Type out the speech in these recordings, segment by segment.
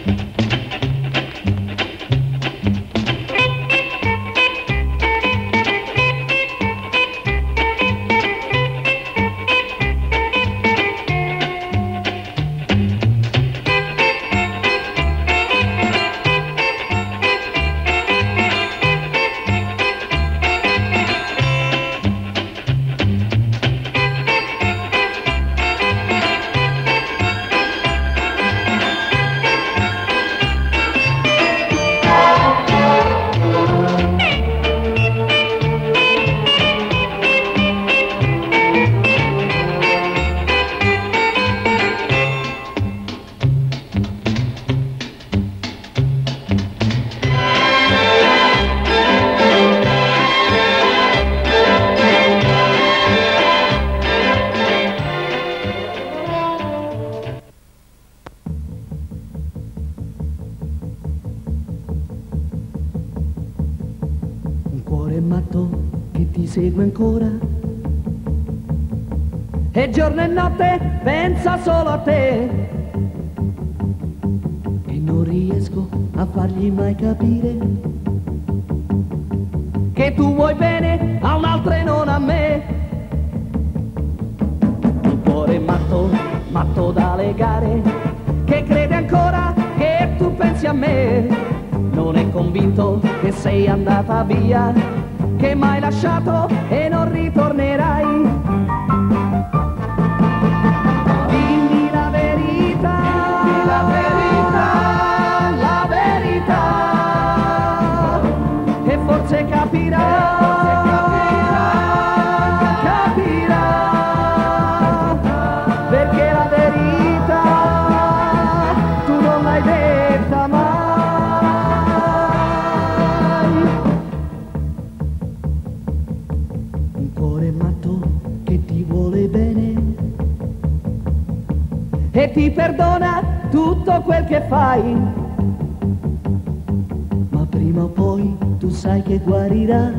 Segue ancora e giorno e notte pensa solo a te e non riesco a fargli mai capire che tu vuoi bene a un'altra e non a me. Un cuore matto, matto da legare, che crede ancora che tu pensi a me, non è convinto che sei andata via, che m'hai lasciato e non ritornerai. Dimmi la verità, la verità, la verità, e forse capirà, capirà, perché la verità tu non l'hai detta mai. E ti perdona tutto quel che fai, ma prima o poi tu sai che guarirà.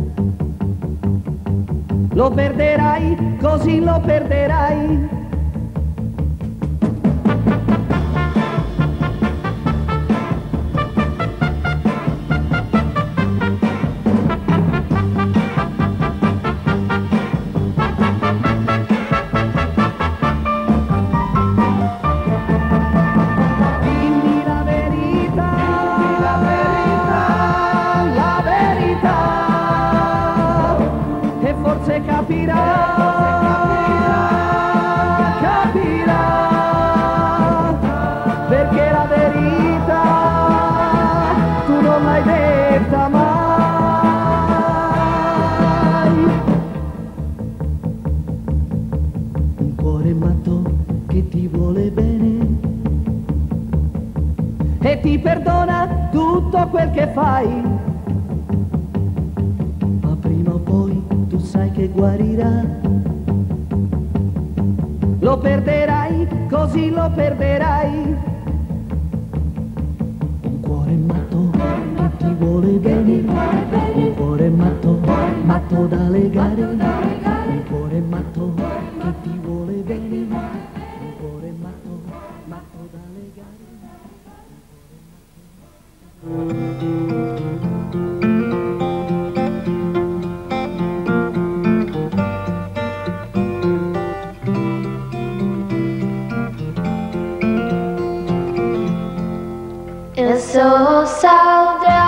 Lo perderai, così lo perderai. E ti perdona tutto quel che fai, ma prima o poi tu sai che guarirà. Lo perderai, così lo perderai. Un cuore matto che ti vuole bene, un cuore matto, matto da legare, un cuore matto che ti vuole bene, un cuore matto, matto da legare. El sol saldrá,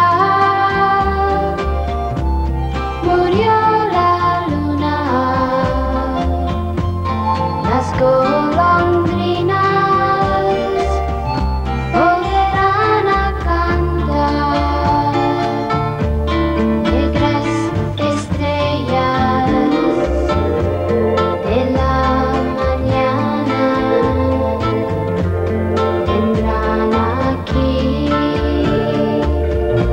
murió la luna, las golondrinas volverán a cantar, negras estrellas de la mañana vendrán aquí.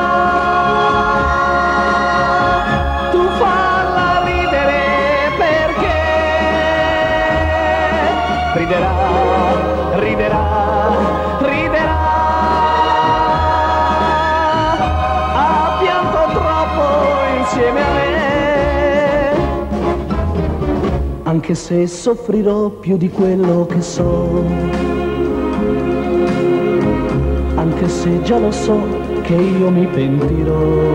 riderà, riderà, riderà. Ha pianto troppo insieme a me, anche se soffrirò più di quello che so, anche se già lo so che io mi pentirò,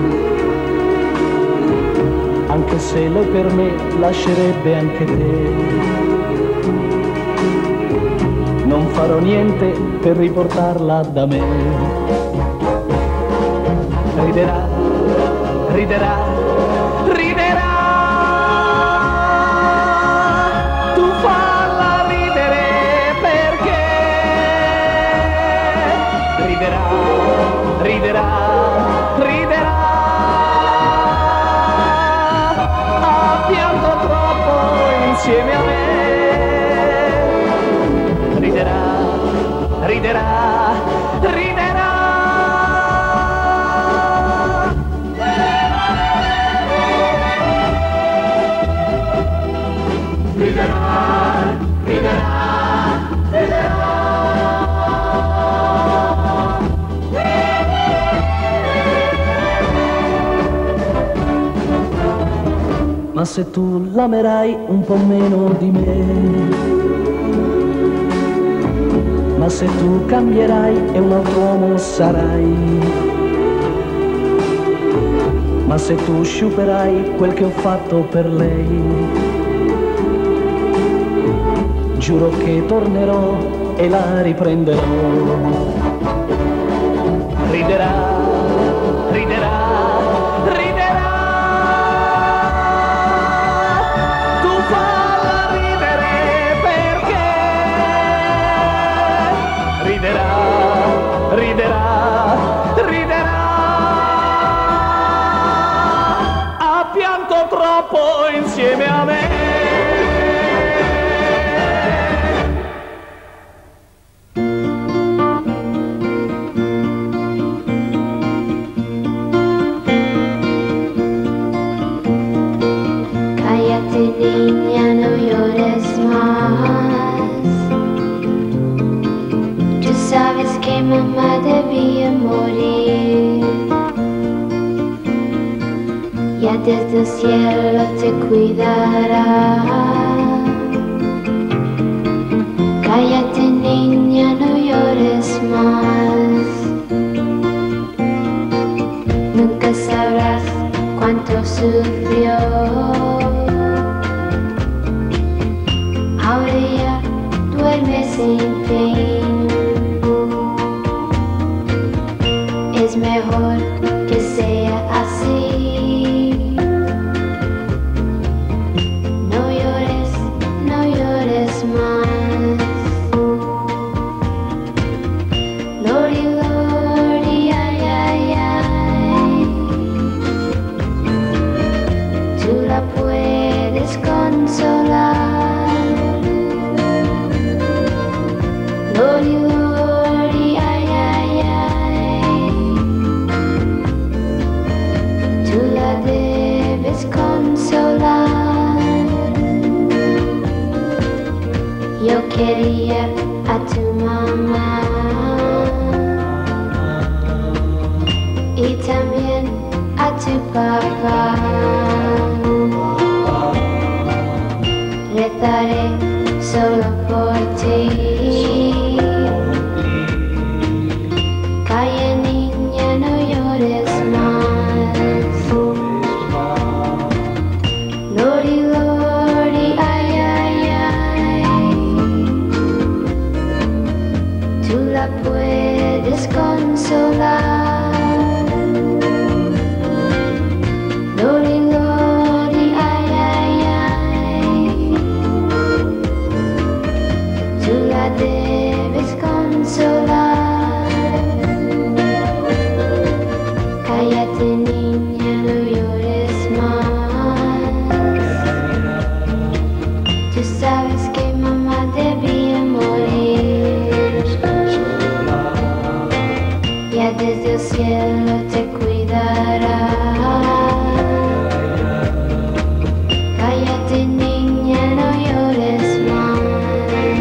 anche se lei per me lascerebbe anche te. Non farò niente per riportarla da me. Riderà, riderà, riderà. Tu falla ridere perché riderà, riderà, riderà. Ha pianto troppo insieme a me. Riderà, riderà, riderà. Riderà, riderà, riderà. Ma se tu l'amerai un po' meno di me, ma se tu cambierai e un altro uomo sarai, ma se tu sciuperai quel che ho fatto per lei, giuro che tornerò e la riprenderò. Riderà, riderà, riderà. Tu falla ridere perché riderà, riderà, riderà. Ha pianto troppo insieme a me. Cállate, niña, no llores más. Tú sabes que mamá debía morir. Ya desde el cielo te cuidará. Cállate, niña, no llores más. Nunca sabrás cuánto sufrió. Ahora ya duerme sin fin. Es mejor que sea así. No llores, no llores más. Lori, lori, ay, ay, ay. Tú la puedes consolar. Lori, lori, ay, ay, ay. Tú la debes consolar. Yo quería a tu mamá y también a tu papá. Rezaré solo por ti. Calla, niña, no llores más. Lori, lori, ay, ay, ay. Tú la puedes consolar. Lori, lori, ay, ay, ay. Tú la debes consolar. Cállate, niña, no llores más. Tú sabes que mamá debía morir. Ya desde el cielo te cuidará. Cállate, niña, no llores más.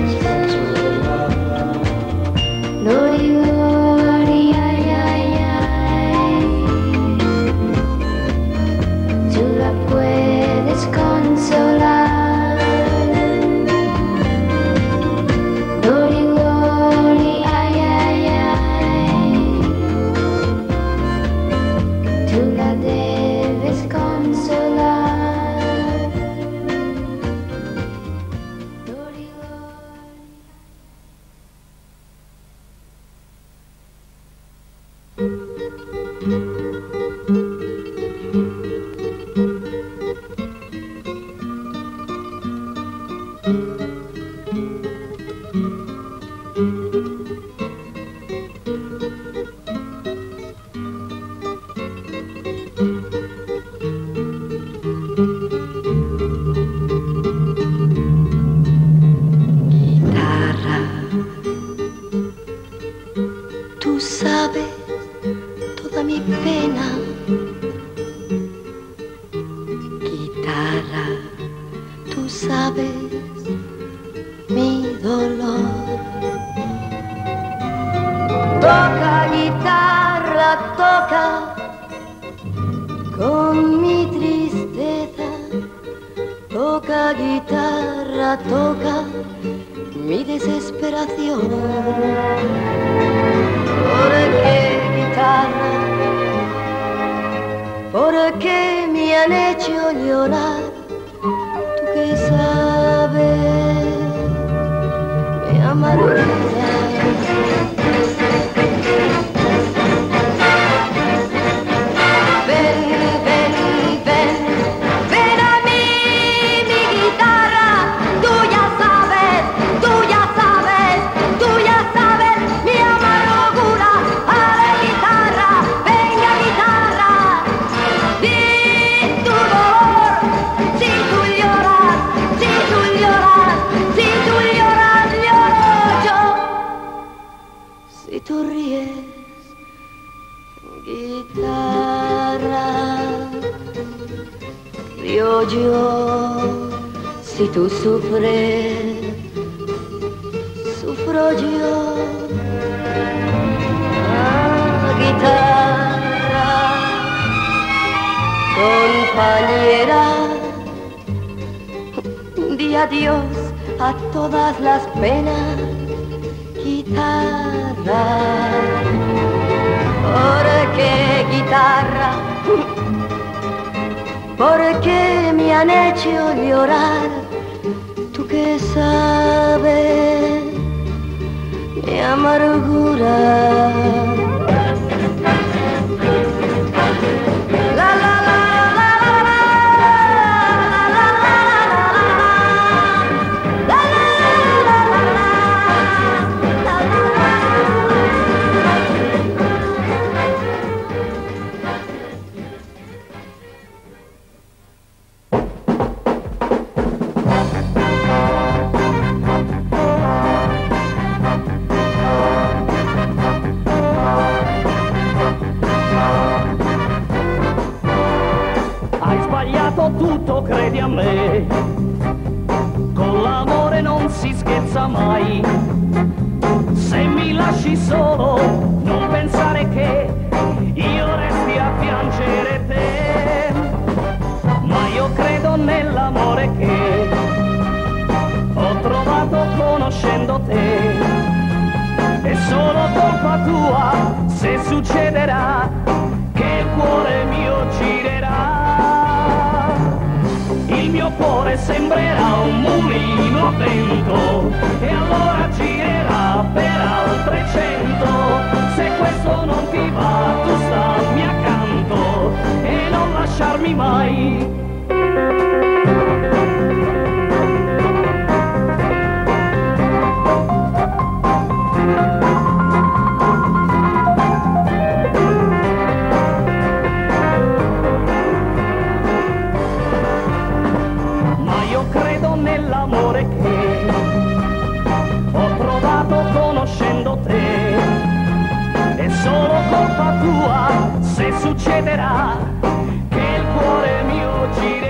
Tú sabes toda mi pena, guitarra, tú sabes mi dolor. Toca guitarra, toca con mi tristeza, toca guitarra, toca mi desesperación. ¿Por qué guitarra? ¿Por qué me han hecho llorar? Tú que sabes, me amarguras. Tú ríes, guitarra, río yo. Si tú sufres, sufro yo. Ah, guitarra, compañera, di adiós a todas las penas. Guitarra, ¿por qué guitarra? ¿Por qué me han hecho llorar? Tú que sabes mi amargura. Tutto, credi a me, con l'amore non si scherza mai. Se mi lasci solo, non pensare che io resti a piangere te. Ma io credo nell'amore che ho trovato conoscendo te. È solo colpa tua se succederà che il cuore mio girerà. Il mio cuore sembrerà un mulino a vento e allora girerà per altre 100. Se questo non ti va, tu stammi accanto e non lasciarmi mai. Nell'amore che ho trovato conoscendo te. È solo colpa tua se succederà che il cuore mio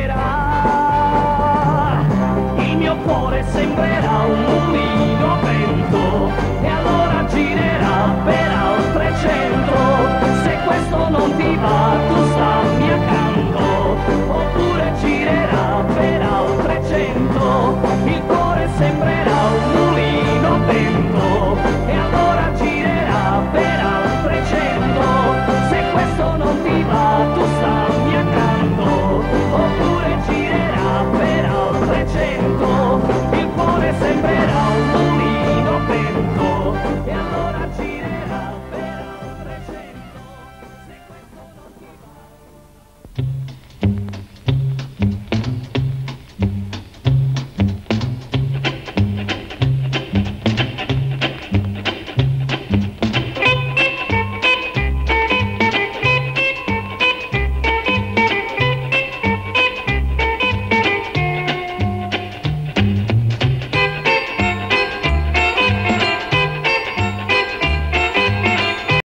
girerà. Il mio cuore sembrerà un mulino a vento e allora girerà per altre 100. Se questo non ti va, tu stammi accanto, oppure girerà per altre 100. Il cuore sembra